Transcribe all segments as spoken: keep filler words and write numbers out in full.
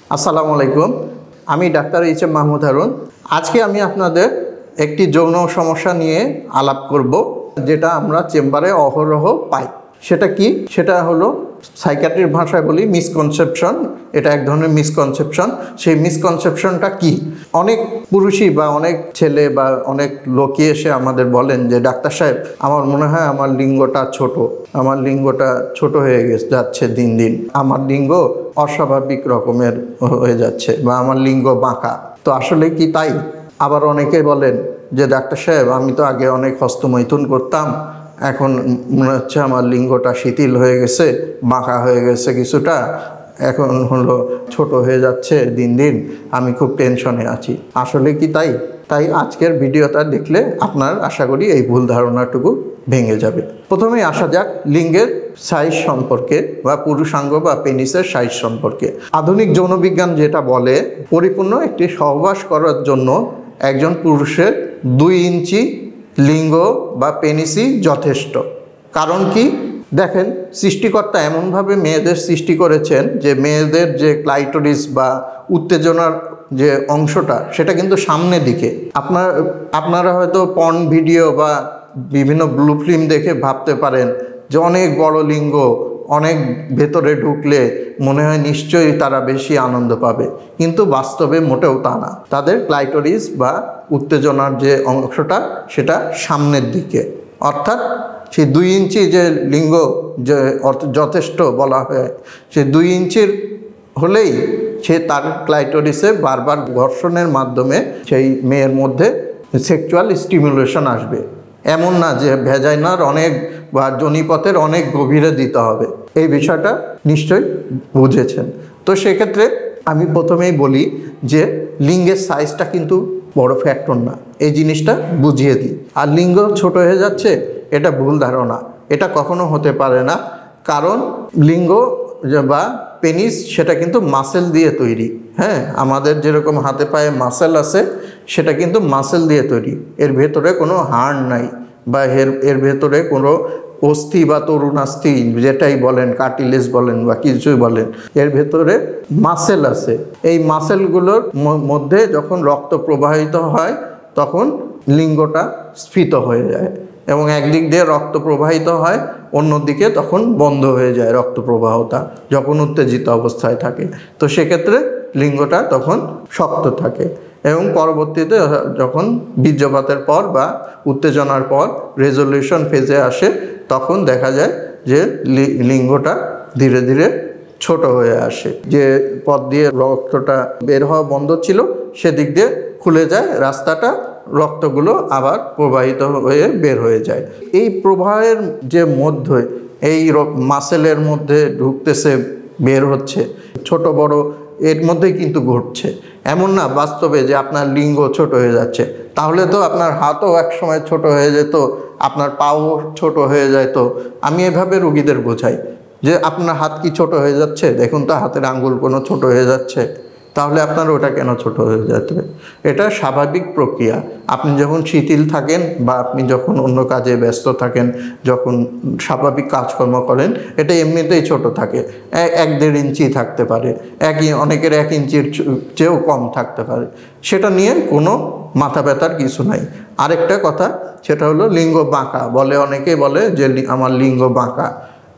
আসসালামু আলাইকুম। আমি ডাক্তার এইচ এম মাহমুদ হারুন। আজকে আমি আপনাদের একটি যৌন সমস্যা নিয়ে আলাপ করব, যেটা আমরা চেম্বারে অহরহ পাই। সেটা কি? সেটা হলো সাইকিয়াট্রির ভাষায় বলি মিসকনসেপশন। এটা এক ধরনের মিসকনসেপশন। সেই মিসকনসেপশনটা কি? অনেক পুরুষই বা অনেক ছেলে বা অনেক লোকই এসে আমাদের বলেন যে ডাক্তার সাহেব, আমার মনে হয় আমার লিঙ্গটা ছোট, আমার লিঙ্গটা ছোট হয়ে যাচ্ছে দিন দিন, আমার লিঙ্গ অস্বাভাবিক রকমের হয়ে যাচ্ছে বা আমার লিঙ্গ বাঁকা। তো আসলে কি তাই? আবার অনেকে বলেন যে ডাক্তার সাহেব, আমি তো আগে অনেক হস্তমৈথুন করতাম, এখন মনে হচ্ছে আমার লিঙ্গটা শিথিল হয়ে গেছে, বাঁকা হয়ে গেছে কিছুটা, এখন হলো ছোট হয়ে যাচ্ছে দিন দিন, আমি খুব টেনশনে আছি। আসলে কি তাই? তাই আজকের ভিডিওটা দেখলে আপনার আশা করি এই ভুল ধারণাটুকু ভেঙে যাবে। প্রথমেই আসা যাক লিঙ্গের সাইজ সম্পর্কে বা পুরুষাঙ্গ বা পেনিসের সাইজ সম্পর্কে। আধুনিক যৌনবিজ্ঞান যেটা বলে, পরিপূর্ণ একটি সহবাস করার জন্য একজন পুরুষের দুই ইঞ্চি লিঙ্গ বা পেনিসই যথেষ্ট। কারণ কি? দেখেন, সৃষ্টিকর্তা এমনভাবে মেয়েদের সৃষ্টি করেছেন যে মেয়েদের যে ক্লাইটোরিস বা উত্তেজনার যে অংশটা, সেটা কিন্তু সামনের দিকে। আপনার আপনারা হয়তো পর্ন ভিডিও বা বিভিন্ন ব্লু ফিল্ম দেখে ভাবতে পারেন যে অনেক বড় লিঙ্গ, অনেক ভেতরে ঢুকলে মনে হয় নিশ্চয়ই তারা বেশি আনন্দ পাবে, কিন্তু বাস্তবে মোটেও তা না। তাদের ক্লাইটোরিস বা উত্তেজনার যে অংশটা সেটা সামনের দিকে, অর্থাৎ সেই দুই ইঞ্চি যে লিঙ্গ যে যথেষ্ট বলা হয়, সে দুই ইঞ্চির হলেই সে তার ক্লাইটোরিসে বারবার ঘর্ষণের মাধ্যমে সেই মেয়ের মধ্যে সেক্সুয়াল স্টিমুলেশন আসবে। এমন না যে ভ্যাজাইনার অনেক বা যোনিপথের অনেক গভীরে দিতে হবে। এই বিষয়টা নিশ্চয়ই বুঝেছেন। তো সেক্ষেত্রে আমি প্রথমেই বলি যে লিঙ্গের সাইজটা কিন্তু বড় ফ্যাক্টর না, এই জিনিসটা বুঝিয়ে দিই। আর লিঙ্গ ছোট হয়ে যাচ্ছে, এটা ভুল ধারণা, এটা কখনো হতে পারে না। কারণ লিঙ্গ বা পেনিস সেটা কিন্তু মাসেল দিয়ে তৈরি। হ্যাঁ, আমাদের যেরকম হাতে পায়ে মাসেল আছে, সেটা কিন্তু মাসেল দিয়ে তৈরি। এর ভেতরে কোনো হাড় নাই বা এর এর ভেতরে কোনো অস্থি বা তরুণাস্থি যেটাই বলেন, কার্টিলেজ বলেন বা কিছুই বলেন, এর ভেতরে মাসেল আছে। এই মাসেলগুলোর মধ্যে যখন রক্ত প্রবাহিত হয় তখন লিঙ্গটা স্ফীত হয়ে যায় এবং একদিক দিয়ে রক্ত প্রবাহিত হয়, অন্যদিকে তখন বন্ধ হয়ে যায় রক্ত প্রবাহটা যখন উত্তেজিত অবস্থায় থাকে। তো সেক্ষেত্রে লিঙ্গটা তখন শক্ত থাকে এবং পরবর্তীতে যখন বীর্যপাতের পর বা উত্তেজনার পর রেজলিউশন ফেজে আসে, তখন দেখা যায় যে লিঙ্গটা ধীরে ধীরে ছোট হয়ে আসে। যে পথ দিয়ে রক্তটা বের হওয়া বন্ধ ছিল, সেদিক দিয়ে খুলে যায় রাস্তাটা, রক্তগুলো আবার প্রবাহিত হয়ে বের হয়ে যায়। এই প্রবাহের যে মধ্যে এই মাসেলের মধ্যে ঢুকতেছে, বের হচ্ছে, ছোট বড় এর মধ্যেই কিন্তু ঘটছে। এমন না বাস্তবে যে আপনার লিঙ্গ ছোট হয়ে যাচ্ছে, তাহলে তো আপনার হাতও একসময় ছোট হয়ে যেত, আপনার পাও ছোট হয়ে যেত। আমি এভাবে রুগীদের বোঝাই যে আপনার হাত কি ছোট হয়ে যাচ্ছে, দেখুন তো হাতের আঙ্গুল কোনো ছোট হয়ে যাচ্ছে, তাহলে আপনার ওটা কেন ছোট হয়ে যাবে? এটা স্বাভাবিক প্রক্রিয়া। আপনি যখন শিথিল থাকেন বা আপনি যখন অন্য কাজে ব্যস্ত থাকেন, যখন স্বাভাবিক কাজকর্ম করেন, এটা এমনিতেই ছোট থাকে। এক দেড় ইঞ্চি থাকতে পারে, একই অনেকের এক ইঞ্চির চেয়েও কম থাকতে পারে। সেটা নিয়ে কোনো মাথা ব্যথার কিছু নাই। আরেকটা কথা, সেটা হলো লিঙ্গ বাঁকা বলে, অনেকেই বলে যে আমার লিঙ্গ বাঁকা।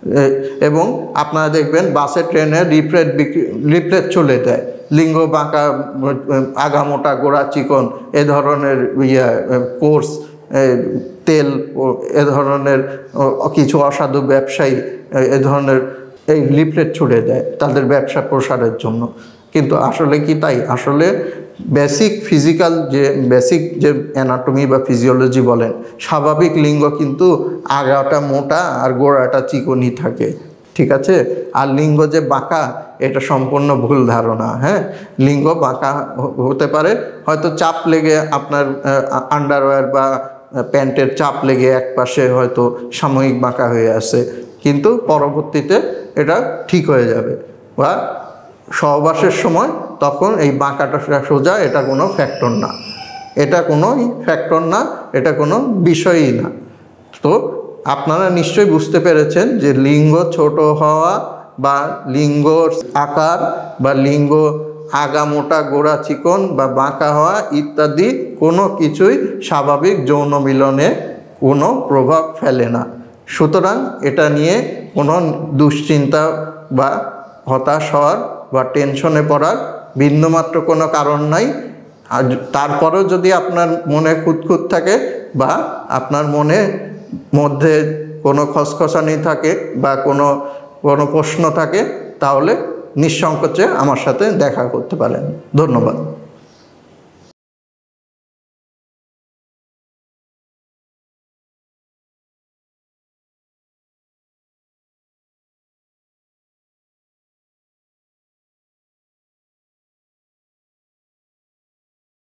এবং আপনারা দেখবেন বাসে ট্রেনে লিফলেট লিফলেট চলে দেয়, লিঙ্গ বাঁকা, আগামোটা, গোড়া চিকন, এ ধরনের ইয়ে কোর্স তেল, এ ধরনের কিছু অসাধু ব্যবসায়ী এ ধরনের এই লিফলেট ছুড়ে দেয় তাদের ব্যবসা প্রসারের জন্য। কিন্তু আসলে কি তাই? আসলে বেসিক ফিজিক্যাল যে বেসিক যে অ্যানাটমি বা ফিজিওলজি বলেন, স্বাভাবিক লিঙ্গ কিন্তু আগাটা মোটা আর গোড়াটা চিকনই থাকে, ঠিক আছে? আর লিঙ্গ যে বাঁকা, এটা সম্পূর্ণ ভুল ধারণা। হ্যাঁ, লিঙ্গ বাঁকা হতে পারে, হয়তো চাপ লেগে আপনার আন্ডারওয়্যার বা প্যান্টের চাপ লেগে এক পাশে হয়তো সাময়িক বাঁকা হয়ে আসে, কিন্তু পরবর্তীতে এটা ঠিক হয়ে যাবে। বা সহবাসের সময় তখন এই বাঁকাটা সোজা, এটা কোনো ফ্যাক্টর না, এটা কোনো ফ্যাক্টর না, এটা কোনো বিষয়ই না। তো আপনারা নিশ্চয়ই বুঝতে পেরেছেন যে লিঙ্গ ছোট হওয়া বা লিঙ্গর আকার বা লিঙ্গ আগা মোটা গোড়া চিকন বা বাঁকা হওয়া ইত্যাদি কোনো কিছুই স্বাভাবিক যৌন মিলনে কোনো প্রভাব ফেলে না। সুতরাং এটা নিয়ে কোনো দুশ্চিন্তা বা হতাশ হওয়ার বা টেনশনে পড়ার বিন্দুমাত্র কোনো কারণ নাই। আর তারপরেও যদি আপনার মনে খুঁতখুঁত থাকে বা আপনার মনে মধ্যে কোনো খসখসানি থাকে বা কোনো কোনো প্রশ্ন থাকে, তাহলে নিঃসংকোচে আমার সাথে দেখা করতে পারেন। ধন্যবাদ।